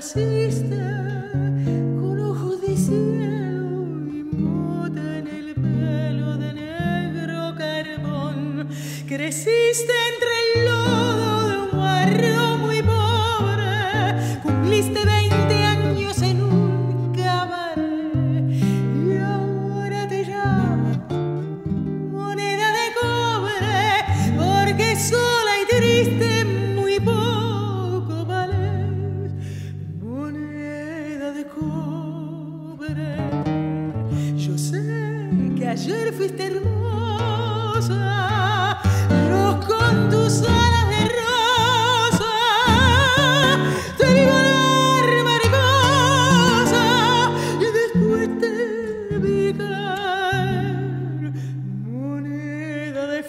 naciste con ojos de cielo y mota en el pelo de negro carbón. Creciste entre el lodo de un barrio muy pobre, cumpliste 20 años en un cabaret y ahora te llaman moneda de cobre, porque sola y triste muy poco vales, moneda de cobre. Yo sé que ayer fuiste hermosa, pero con tus alas de rosa te vi volar mariposa y después te vi caer, moneda de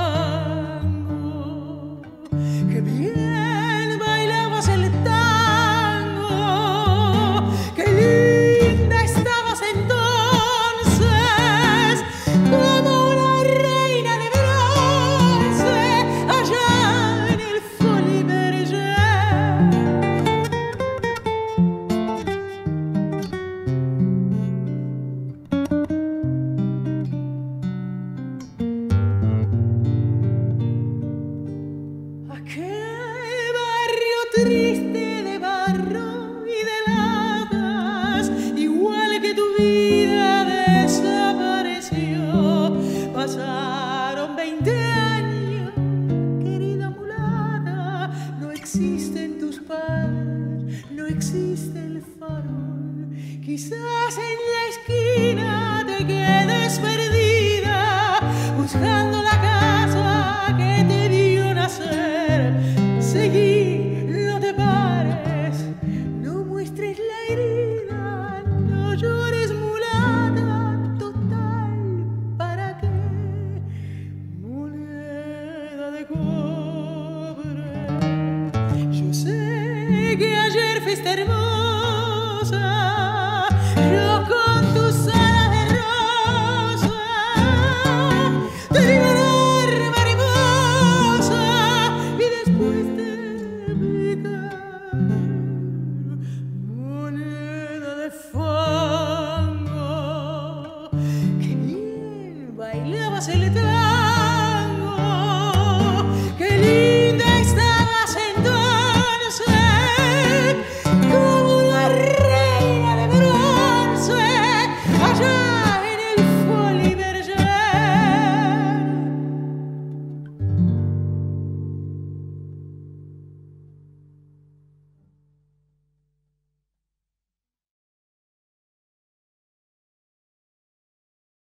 fango. Que bien bailabas el tango, qué linda estabas entonces, como una reina de bronce allá en el Folies Bergère. Aquel barrio triste de barro y de latas, igual que tu vida desapareció. Pasaron 20 años, querida mulata, no existen tus padres, no existe el farol. Quizás en la esquina te quedes perdida, buscando la casa que te vio nacer. Seguí, no te pares, no muestres la herida, no llores mulata, total, ¿para qué? Moneda de cobre. Yo sé que ayer fuiste hermosa,